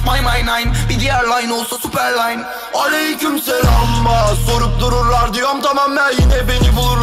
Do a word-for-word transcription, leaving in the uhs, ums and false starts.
my my nine. Bir diğer line olsa super line. Aleyküm selam, sorup dururlar diyorum tamam ben yine beni bulur.